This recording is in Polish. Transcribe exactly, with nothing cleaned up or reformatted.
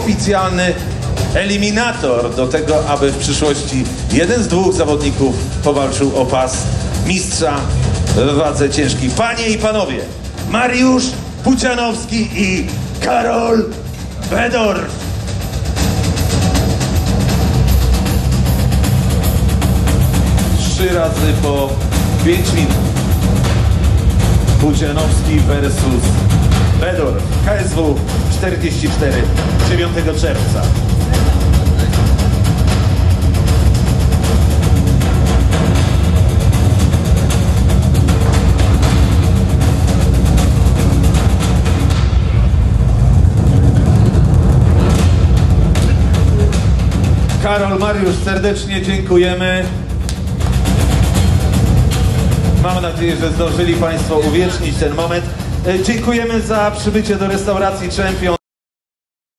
oficjalny eliminator do tego, aby w przyszłości jeden z dwóch zawodników powalczył o pas mistrza w wadze ciężkiej. Panie i panowie, Mariusz Pucianowski i Karol Bedor. Trzy razy po pięć minut. Pucianowski versus Bedor. K S W czterdzieści cztery, dziewiątego czerwca. Karol, Mariusz, serdecznie dziękujemy. Mam nadzieję, że zdążyli Państwo uwiecznić ten moment. Dziękujemy za przybycie do restauracji Champion.